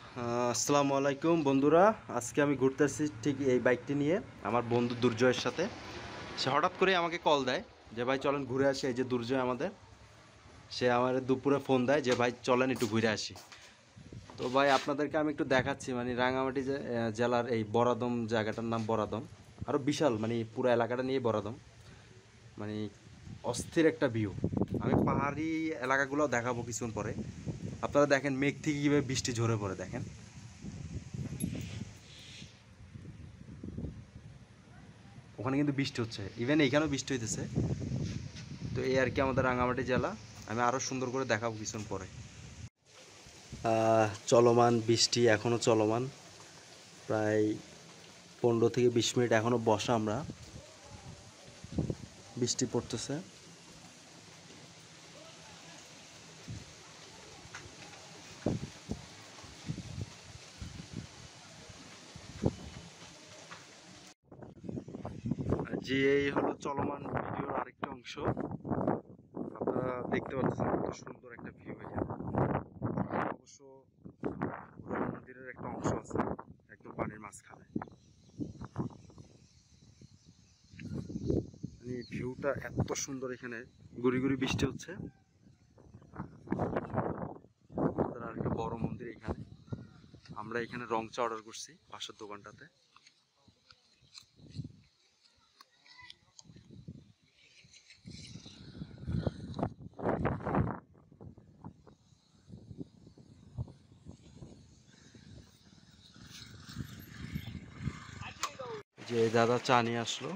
আসসালামু আলাইকুম বন্ধুরা। আজকে আমি ঘুরতে আসছি ঠিক এই বাইকটি নিয়ে আমার বন্ধু দুর্জয়ের সাথে। সে হঠাৎ করে আমাকে কল দেয় যে ভাই চলেন ঘুরে আসি। এই যে দুর্জয় আমাদের, সে আমার দুপুরে ফোন দেয় যে ভাই চলেন একটু ঘুরে আসি। তো ভাই আপনাদেরকে আমি একটু দেখাচ্ছি, মানে রাঙামাটি জেলার এই বরাদম জায়গাটার নাম বরাদম। আরও বিশাল, মানে পুরো এলাকাটা নিয়ে বরাদম, মানে অস্থির একটা ভিউ। আমি পাহাড়ি এলাকাগুলো দেখাবো কিছুক্ষণ পরে। আপনারা দেখেন মেঘ থেকে কীভাবে বৃষ্টি ঝরে পড়ে, দেখেন ওখানে কিন্তু বৃষ্টি হচ্ছে, ইভেন এইখানেও বৃষ্টি হইতেছে। তো এই আর কি আমাদের রাঙামাটি জেলা। আমি আরও সুন্দর করে দেখাবো কিছুক্ষণ পরে। চলমান বৃষ্টি এখনও চলমান, প্রায় 15 থেকে 20 মিনিট এখনও বসা আমরা, বৃষ্টি পড়তেছে। যে এই হলো চলমান ভিডিওর আরেকটা অংশ। আপনারা দেখতে পাচ্ছেন কত সুন্দর একটা ভিউ এখানে। অবশ্য মন্দিরের একটা অংশ আছে একদম পানির মাঝখানে। মানে ভিউটা এত সুন্দর, এখানে গুড়ি গুড়ি বৃষ্টি হচ্ছে। আমাদের আরেকটা বড় মন্দির এখানে। আমরা এখানে রং চা অর্ডার করছি পাশের দোকানটাতে। যে দাদা চা নিয়ে আসলো,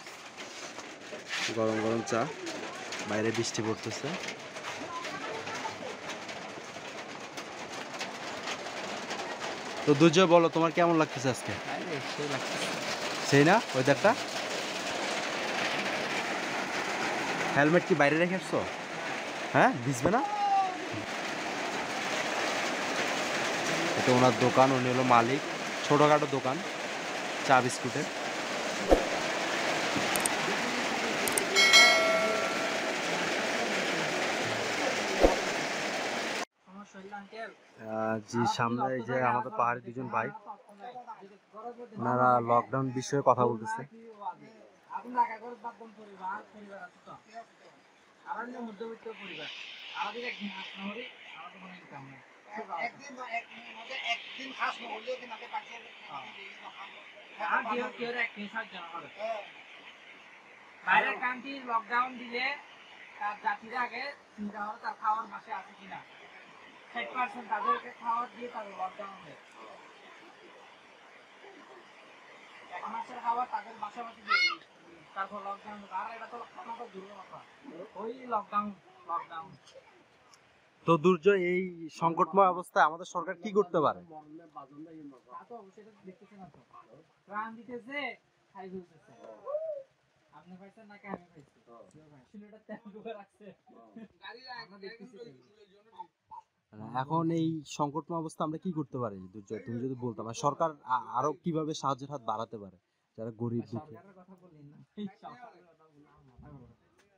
গরম গরম চা, বাইরে বৃষ্টি পড়তেছে। তো দুর্জয় বলো, তোমার কেমন লাগতেছে আজকে? সেই না ওয়েদারটা। হেলমেট কি বাইরে রেখে আসছো? হ্যাঁ, ভিজবে না? এটা ওনার দোকান, উনি হলো মালিক। ছোটোখাটো দোকান, চা বিস্কুটের। জি, সামনে এই যে আমাদের পাহাড়ি দুজন ভাই, ওনারা লকডাউন বিষয়ে কথা বলতেছে। বাইরের কান্ট্রি লকডাউন দিলে তার জাতির আগে চিন্তা হবে তার খাওয়ার মাসে আছে কিনা। 60% তাদেরকে খাওয়ার দিয়ে তাদের লকডাউন দেয়। 1 মাসের খাবার তাদের পাশাপাশি দিয়ে তারপর লকডাউন। আর এটা তো লকডাউন দূরের কথা, ওই লকডাউন লকডাউন। তো দুর্জয়, এই সংকটময় অবস্থায় আমাদের সরকার কি করতে পারে? তা তো অবশ্যই দেখতেছে না তো, ত্রাণ দিতেছে, খাই ফেলতেছে। আপনি পাইছেন নাকি আমি পাইছি? সিলেটের তেল ঢুকে রাখছে, আমরা দেখতেছি। এখন এই সংকটময় অবস্থা আমরা কি করতে পারি দুর্জয়, তুমি যদি বলতাম, আর সরকার আরো কিভাবে সাহায্যের হাত বাড়াতে পারে যারা গরিব দুঃখী? সরকারের কথা বললেন না, এই সরকারের কথা বললাম মাথা গরম।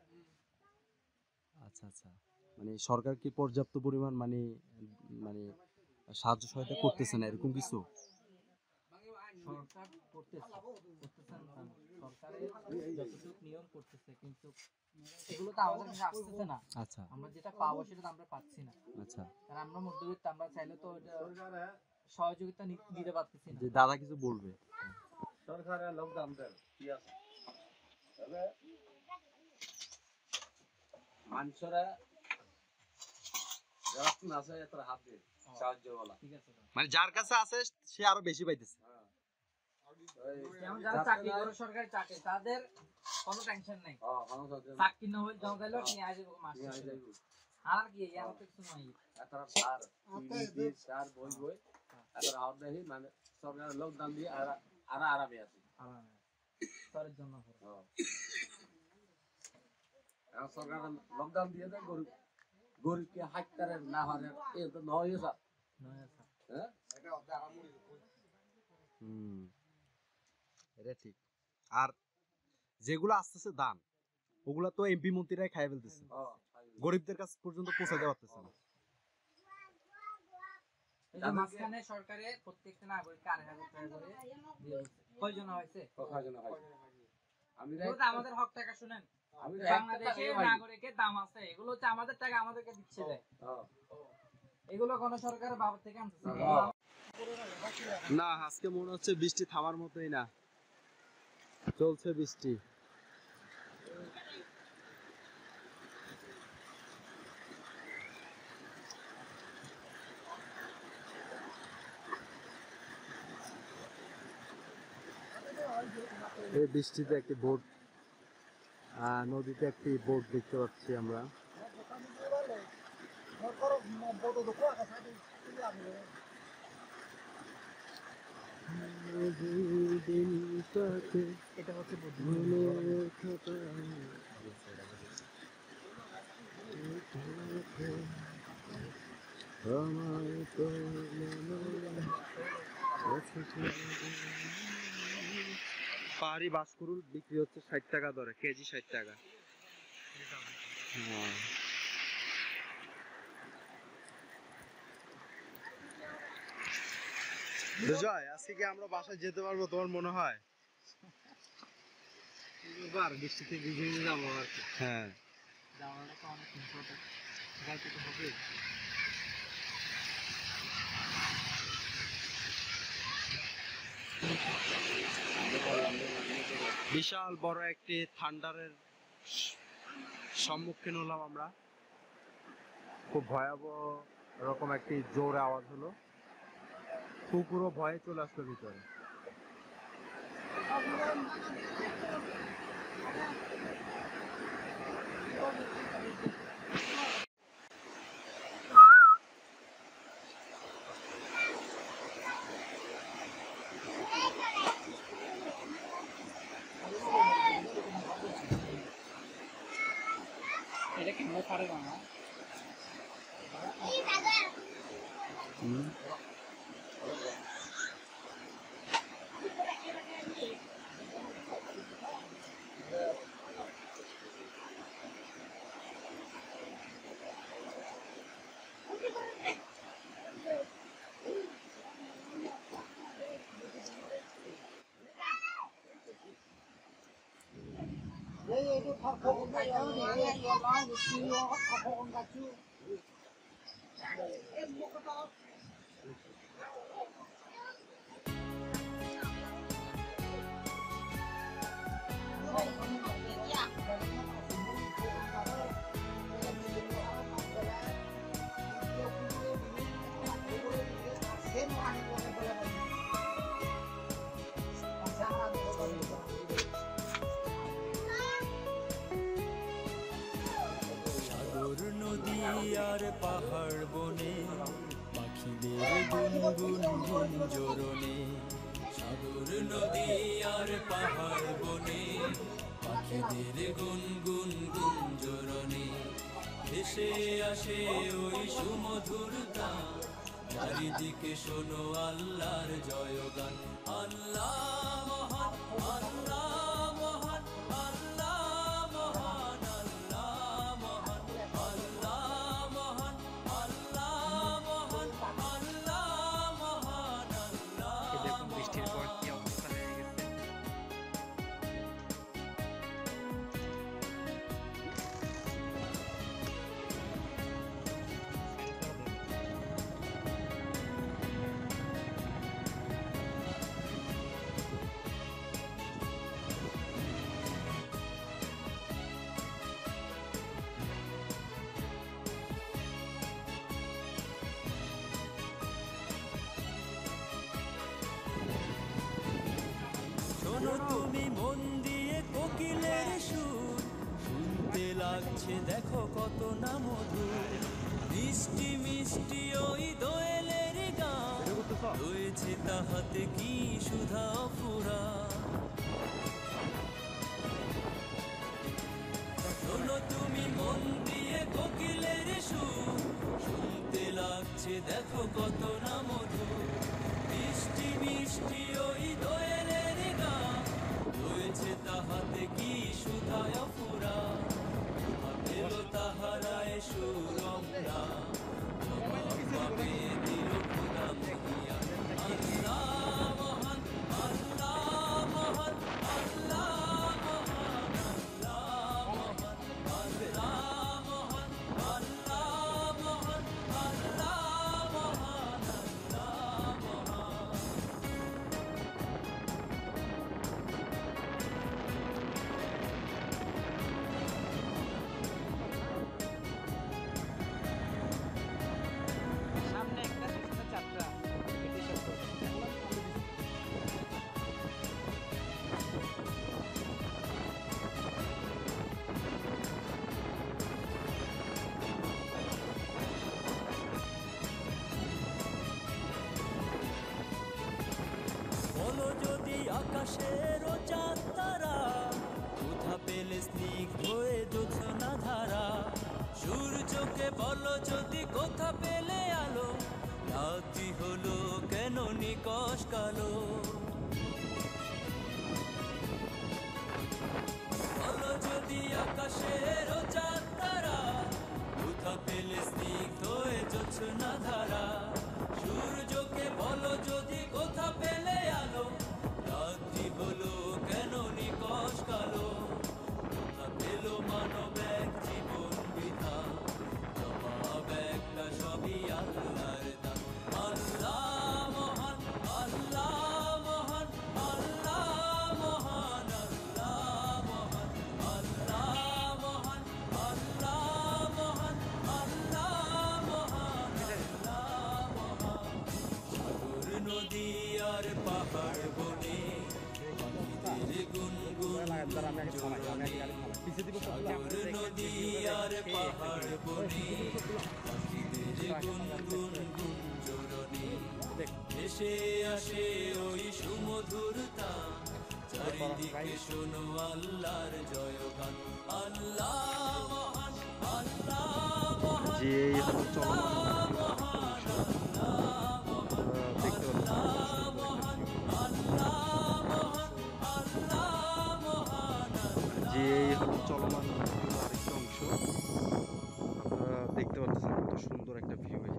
আচ্ছা আচ্ছা, মানে সরকার কি পর্যাপ্ত পরিমাণ, মানে মানে সাহায্য সহায়তা করতেছে না এরকম কিছু? সরকার করতেছেন না, সরকারের যতটুকু নিয়ম করতেছে, কিন্তু এগুলো তো আমাদের কাছে আসতেছে না। আচ্ছা আমরা যেটা পাবো সেটা তো আমরা পাচ্ছি না। আচ্ছা, কারণ আমরা মধ্যবিত্ত, আমরা চাইলে তো এটা সহযোগিতা দিতে পারতেছি না। যে দাদা কিছু বলবে। সরকারের লকডাউন দেয় কি আছে তবে মানুষরা যারা কোন আছে এত হাত দিয়ে সাহায্য বলা, ঠিক আছে, মানে যার কাছে আছে সে আরো বেশি পাইতেছে। যেমন যারা চাকরি করে সরকারি চাকরি, তাদের কোনো টেনশন নাই। চাকরি না হলে জমা দিলেও নিয়ে আসবে মাস শেষে। আর কি আর তো কিছু নাই। এত সার টিভি সার বই বই এত হাত দেই, মানে সরকারের লকডাউন দিয়ে আর আরামে আছে তার জন্য এখন সরকারের লকডাউন দিয়ে দেয়, গরিব গরিবকে হাত করে না হারে এ তো নয় স্যার। হ্যাঁ, হুম, এটা ঠিক। আর যেগুলো আসতেছে দান, ওগুলা তো এমপি মন্ত্রীরাই খাই ফেলতেছে, গরিবদের কাছে পর্যন্ত পৌঁছাতে পারতেছে না। এই যে মাঝখানে সরকারে প্রত্যেকটা নাগরিককে 8,000 টাকা করে দিয়ে দিচ্ছে। কয়জন হয়েছে? আমি এগুলো তো আমাদের হক টাকা শুনেন, আমি বাংলাদেশের নাগরিকের দাম আছে, এগুলো হচ্ছে আমাদের টাকা আমাদেরকে দিচ্ছে দেয়। এগুলো কোন সরকারের বাবা থেকে আনতেছে? না, আজকে মনে হচ্ছে বৃষ্টি থামার মতোই না, চলছে বৃষ্টি। এই বৃষ্টিতে একটি বোট, নদীতে একটি বোট দেখতে পাচ্ছি আমরা। এটা হচ্ছে পাহাড়ি বাঁশকুড়ুল বিক্রি হচ্ছে 60 টাকা দরে, কেজি 60 টাকা। হ্যাঁ। বিজয়, আজকে কি আমরা বাসায় যেতে পারবো তোমার মনে হয়? বৃষ্টিতে ভিজে ভিজে যাবো আর কি। হ্যাঁ, যাওয়াটা তো অনেক ইম্পর্টেন্ট, যাইতে তো হবে। বিশাল বড় একটি থান্ডারের সম্মুখীন হলাম আমরা। খুব ভয়াবহ রকম একটি জোরে আওয়াজ হলো, কুকুরও ভয়ে চলে আসলো ভিতরে। এটা কেমন পারে না? সাগর নদী আর পাহাড় বনে পাখিদের গুনগুন গুঞ্জরণে, সাগর নদী আর পাহাড় বনে পাখিদের গুনগুন গুঞ্জরণে, ভেসে আসে ওই সুমধুরতা, চারিদিকে শোনো আল্লাহর জয়গান। আল্লাহ মহান, আল্লাহ মহান, আল্লাহ মহান, আল্লাহ মহান, আল্লাহ মহান, আল্লাহ মহান, আল্লাহ মহান, আল্লাহ বৃষ্টির পর কি অবস্থা হয়ে গেছে। শোনো তুমি মন দিয়ে কোকিলের সুর, শুনতে লাগছে দেখো কত না মধুর, মিষ্টি মিষ্টি ওই দোয়েলের গান, রয়েছে তাহাতে কি সুধা ফুরা। শোনো তুমি মন দিয়ে কোকিলের সুর, শুনতে লাগছে দেখো কত না মধুর, মিষ্টি মিষ্টি ওই দোয়েলের গান, রয়েছে তাহাতে কি সুধায় ফুরা। পেল তাহারায় সুরমরা, জবাব পাবে দিল খুদা। আকাশের চাঁদ তারা, কোথা পেলে স্নিগ্ধ হয়ে জোছনা ধারা। সূর্যকে বলো যদি কোথা পেলে আলো, রাত্রি হলো কেন নিকষ কালো। বলো যদি আকাশের চাঁদ তারা, কোথা পেলে স্নিগ্ধ হয়ে জোছনা ধারা। সূর্যকে বলো যদি কোথা পেলে আলো, রাত্রি হলো কেন নিকষ কালো। কোথা পেল মানব এক জীবন বৃথা, জবাব একটা সবই আল্লাহর দান। আল্লাহ মহান, আল্লাহ মহান, আল্লাহ মহান, আল্লাহ মহান, আল্লাহ মহান, আল্লাহ মহান, আল্লাহ মহান, আল্লাহ মহান। সাগর নদী আর পাহাড় বনে, পাখিদের গুনগুন জোরনে। সাগর নদী আর পাহাড় বনে, পাখিদের গুনগুন জোরনে। এসে আসে ওই সুমধুরতা, চারিদিকে শোনো আল্লাহর জয়গান। আল্লাহ মহান, আল্লাহ মহান, যে এই হলো চলমান আল্লাহ মহান, আল্লাহ মহান, আল্লাহ মহান, আল্লাহ মহান, আল্লাহ মহান, যে এই হলো চলমান ভিডিওর আরেকটা অংশ। আপনারা দেখতে পাচ্ছেন কত সুন্দর একটা ভিউ।